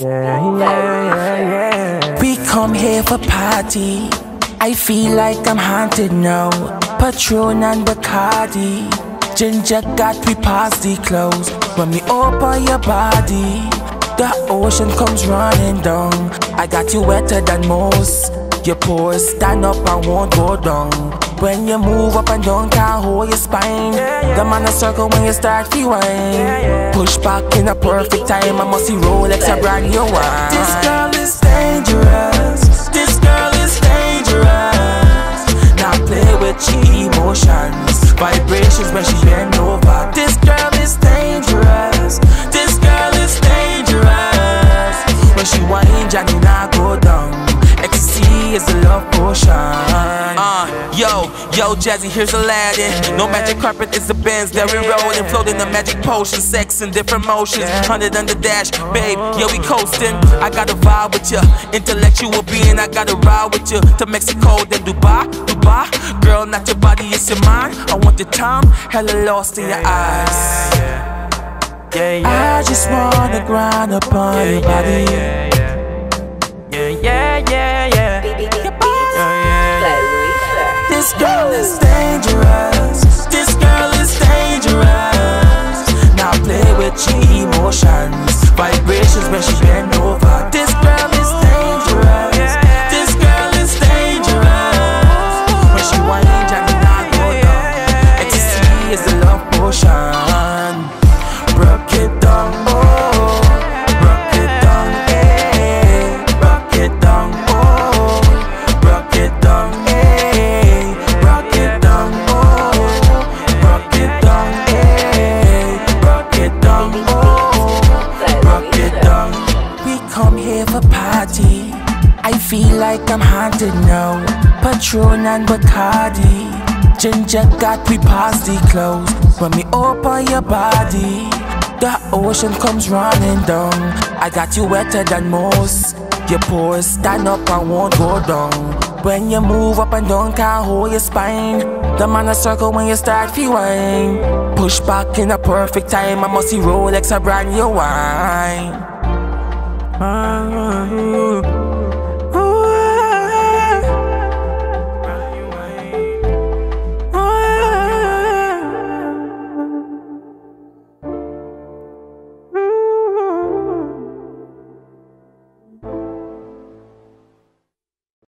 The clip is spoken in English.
We come here for party. I feel like I'm haunted now. Patron and Bacardi. Ginger got we past the clothes. When we open your body, the ocean comes running down. I got you wetter than most. Your pores stand up and won't go down. When you move up and down, can't hold your spine. The man a circle when you start to whine. Push back in a perfect time. I must see Rolex a brand new one. This girl is dangerous. This girl is dangerous. Now play with your emotions. Vibrations when she bend over. This girl is dangerous. This girl is dangerous. When she whine, Johnny now go down. Ecstasy is the love potion. Yo, Jazzy, here's Aladdin. No magic carpet, it's the Benz that we rollin'. Floating the magic potion, sex in different motions. 100 on the dash, babe, yeah, we coastin'. I got a vibe with ya, intellectual being. I got a ride with ya to Mexico, then Dubai. Girl, not your body, it's your mind. I want the time, hella lost in your eyes. I just wanna grind upon your body. This girl is dangerous. This girl is dangerous. Now play with your emotions. Vibrations when she bend over. This girl is dangerous. This girl is dangerous. When she whine, Johnny not go down. Ecstasy is the love potion. Broke it down, oh. Broke it down, eh. Broke it down, oh. Broke it down, eh. Broke it down, oh. Broke it down, eh. Broke it down, oh. Broke it down. We come here for party. I feel like I'm haunted now. Patron and Bacardi. Ginger got we past the clothes. When we open your body, the ocean comes running down. I got you wetter than most. Your pores stand up and won't go down. When you move up and down, can't hold your spine. The man a circle when you start to whine. Push back in a perfect time. I must see Rolex a brand new wine.